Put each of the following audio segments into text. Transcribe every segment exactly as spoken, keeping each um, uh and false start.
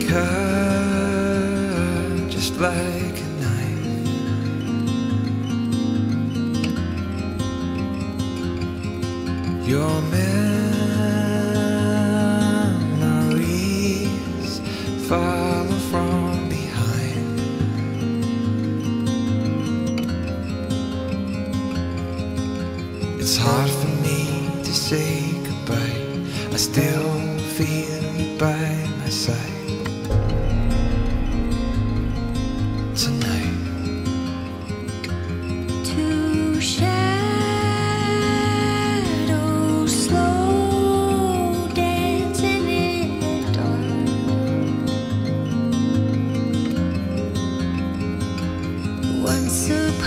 cut just like a knife. Your memories follow from behind. It's hard for me to say goodbye. I still feel you by my side tonight. Two shadows slow dancing in the dark. Once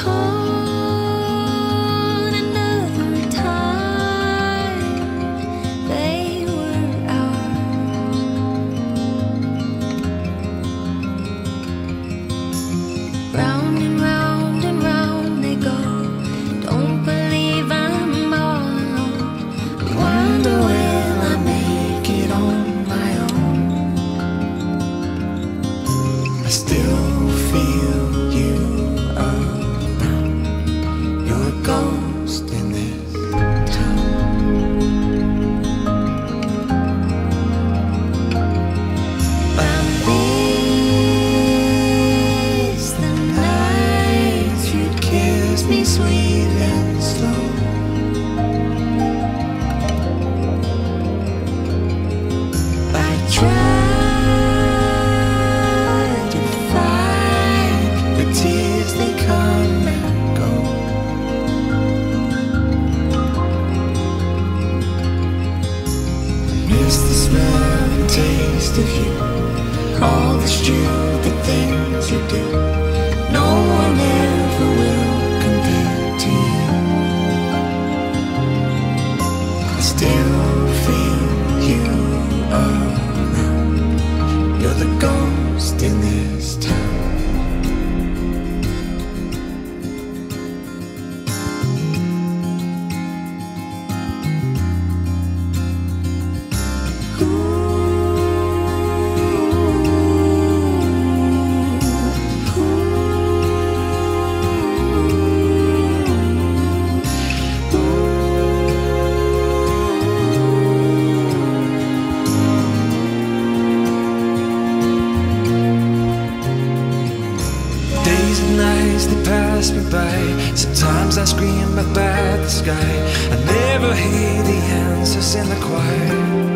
upon another time, they were ours. Round and round and round they go. Don't believe I'm all alone. Wonder will I make it on my own? I still feel you around. You're a ghost in this town. I miss the nights you'd kiss me sweet and slow. I try to fight the tears, they come and go. Miss the smell and taste of you, all the stupid things you do. No one ever will compare to you. I still feel you around. You're the ghost in this town. Days and nights that pass me by. Sometimes I scream up at the sky. I never hear the answers in the choir.